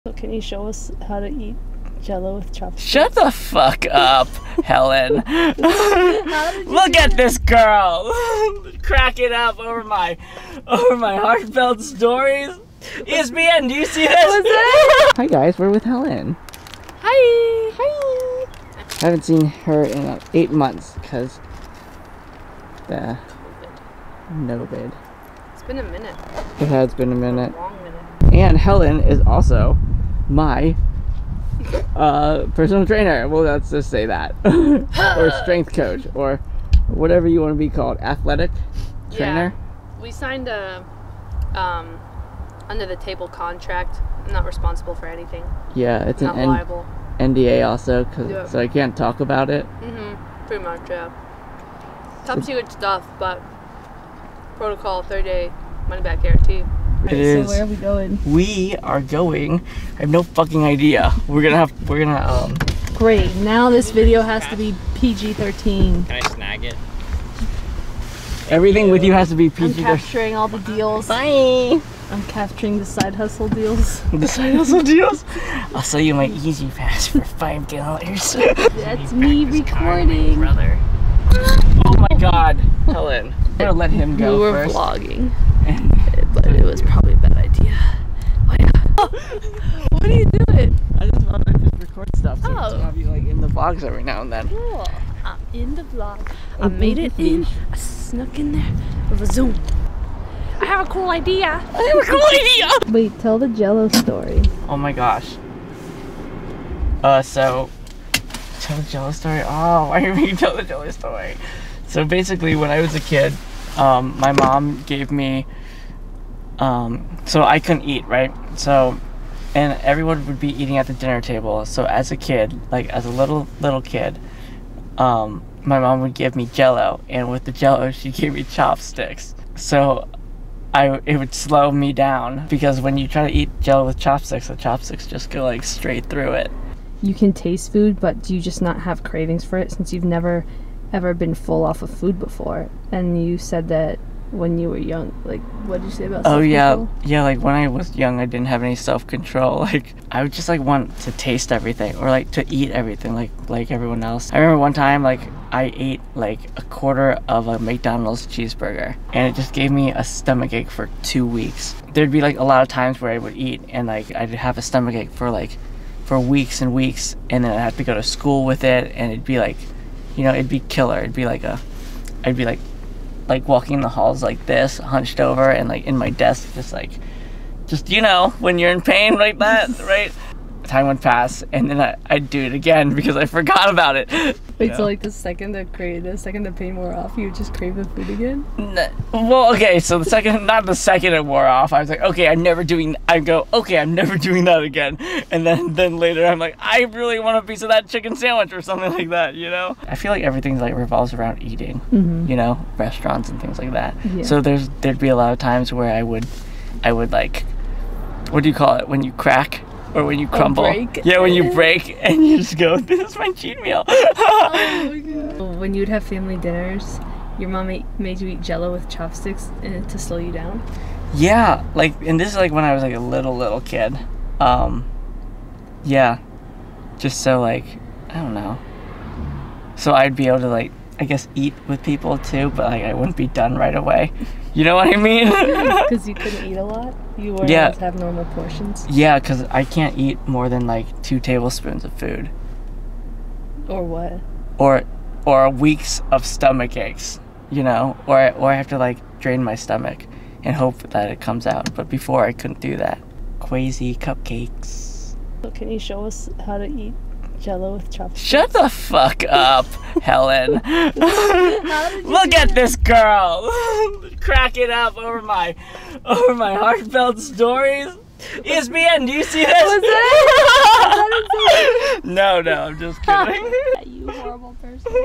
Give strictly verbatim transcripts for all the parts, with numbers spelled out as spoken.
So can you show us how to eat Jell-O with chopsticks? Shut the fuck up, Helen. Look at this girl cracking up over my over my heartfelt stories. E S P N, do you see this? What's that? Hi guys, we're with Helen. Hi. Hi. I haven't seen her in uh, eight months because the COVID. It's been a minute. It has been a minute. A long minute. And Helen is also my uh, personal trainer. Well, let's just say that. Or strength coach, or whatever you want to be called. Athletic trainer. Yeah. We signed a um, under the table contract. I'm not responsible for anything. Yeah, it's not an liable. N D A also, cause, Yeah. so I can't talk about it. Mm-hmm. Pretty much, yeah. Top secret stuff, but protocol, thirty day money back guarantee. It Right, is. So where are we going? We are going. I have no fucking idea. We're gonna have. We're gonna um. Great. Now this video has to be P G thirteen. Can I snag it? Everything with you has to be P I'm G. capturing all the deals. Bye. I'm capturing the side hustle deals. The side hustle deals. I'll sell you my Easy Pass for five dollars. That's me recording. Brother. Oh my God, Helen. I'm gonna let him go We were first. vlogging, but it was probably a bad idea. Oh yeah. What are you doing? I just want to just record stuff so Oh. to have you like in the vlogs every now and then. Cool. I'm in the vlog. I made it in. I snuck in there with a zoom. I have a cool idea. I have a cool idea. Wait, tell the Jell-O story. Oh my gosh. Uh, so tell the Jell-O story. Oh, why are you tell the Jell-O story? So basically, when I was a kid, um, my mom gave me. Um, so I couldn't eat, right? So, and everyone would be eating at the dinner table. So as a kid, like as a little little kid, um, my mom would give me Jell-O, and with the Jell-O, she gave me chopsticks. So. I, it would slow me down because when you try to eat Jell-O with chopsticks, the chopsticks just go like straight through it. You can taste food, but do you just not have cravings for it since you've never ever been full off of food before? And you said that when you were young, like, what did you say about Oh yeah, self-control? yeah, like when I was young, I didn't have any self-control. Like I would just like want to taste everything or like to eat everything like like everyone else. I remember one time like I ate like a quarter of a McDonald's cheeseburger and it just gave me a stomachache for two weeks. There'd be like a lot of times where I would eat and like I'd have a stomachache for like for weeks and weeks, and then I'd have to go to school with it, and it'd be like, you know, it'd be killer. It'd be like a, I'd be like like walking in the halls like this, hunched over, and like in my desk, just like, just, you know, when you're in pain like that, right? Time would pass, and then I, I'd do it again because I forgot about it. Wait, You so know? like the second the crave, the second the pain wore off, you would just crave the food again? N- Well, okay, so the second, not the second it wore off, I was like, okay, I'm never doing, I go, okay, I'm never doing that again. And then, then later I'm like, I really want a piece of that chicken sandwich or something like that, you know? I feel like everything like revolves around eating, Mm-hmm. you know, restaurants and things like that. Yeah. So there's, there'd be a lot of times where I would, I would like, what do you call it, when you crack? Or when you crumble. break? Yeah, when you break and you just go, this is my cheat meal. Oh my God. When you'd have family dinners, your mom made, made you eat Jell-O with chopsticks uh, to slow you down? Yeah, like, and this is like when I was like a little, little kid. Um, yeah, just so like, I don't know. So I'd be able to like, I guess eat with people too, but like I wouldn't be done right away. You know what I mean? Because you couldn't eat a lot? You weren't Yeah. able to have normal portions? Yeah, because I can't eat more than like two tablespoons of food. Or what? Or, or weeks of stomach aches, you know? Or, I- or I have to like drain my stomach and hope that it comes out. But before I couldn't do that. Quasi cupcakes. So can you show us how to eat Jell-O with chopsticks? Shut the fuck up, Helen. Look at this girl cracking up over my over my heartfelt stories. E S P N, do you see this? What's that? No, no, I'm just kidding. You horrible person.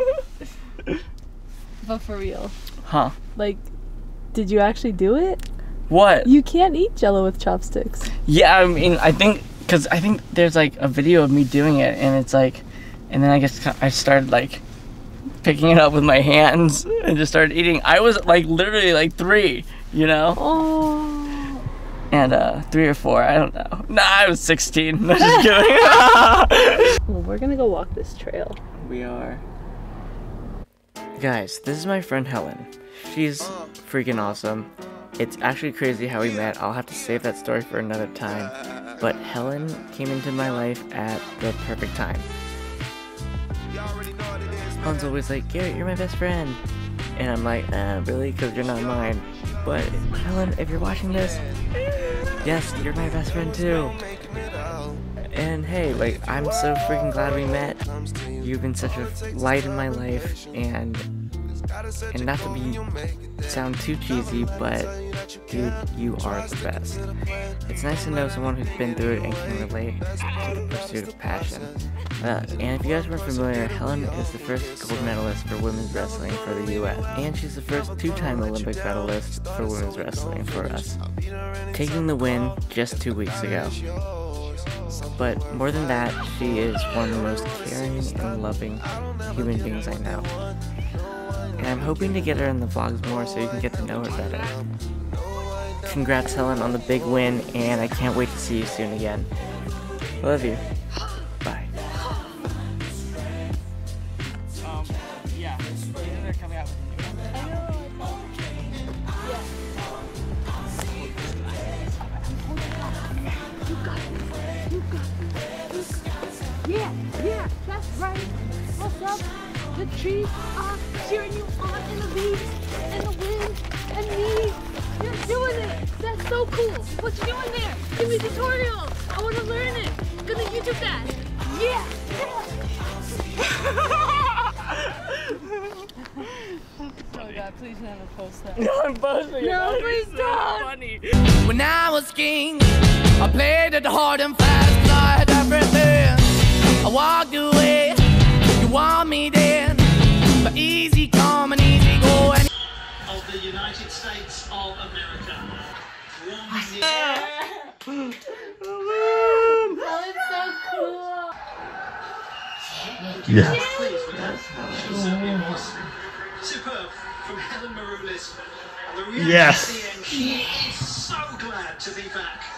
But for real, Huh? like, did you actually do it? What? You can't eat Jell-O with chopsticks. Yeah, I mean, I think, because I think there's like a video of me doing it, and it's like, and then I guess I started like picking it up with my hands and just started eating. I was like literally like three, you know? Oh. And uh, three or four, I don't know. Nah, I was sixteen. No, just kidding. Well, we're gonna go walk this trail. We are. Guys, this is my friend Helen. She's freaking awesome. It's actually crazy how we met. I'll have to save that story for another time. But Helen came into my life at the perfect time. Helen's always like, Garrett, you're my best friend. And I'm like, uh, really? Because you're not mine. But Helen, if you're watching this, yes, you're my best friend too. And hey, like, I'm so freaking glad we met. You've been such a light in my life, and and not to be sound too cheesy, but dude, you are the best. It's nice to know someone who's been through it and can relate to the pursuit of passion. Uh, and if you guys weren't familiar, Helen is the first gold medalist for women's wrestling for the U S, and she's the first two-time Olympic medalist for women's wrestling for us, taking the win just two weeks ago. But more than that, she is one of the most caring and loving human beings I know. And I'm hoping to get her in the vlogs more so you can get to know her better. Congrats, Helen, on the big win, and I can't wait to see you soon again. Love you. Bye. Um, yeah, they're coming out. Yeah, yeah, that's right. What's up? The trees are cheering you on in the beach, and the wind, and me. You're doing it. That's so cool. What you doing there? Give me a tutorial. I want to learn it. I'm gonna YouTube that. Yeah. Oh God, please never post that. No, I'm posting it. No, please so don't. Funny. When I was king, I played it hard and fast, 'cause I had everything. I walked away, you want me then, but easy come and easy go. And of the United States of America. Oh, it's so cool. Yeah. Pleased with that. She certainly was. Superb from Helen Maroulis. And the real Yes. C N, she is so glad to be back.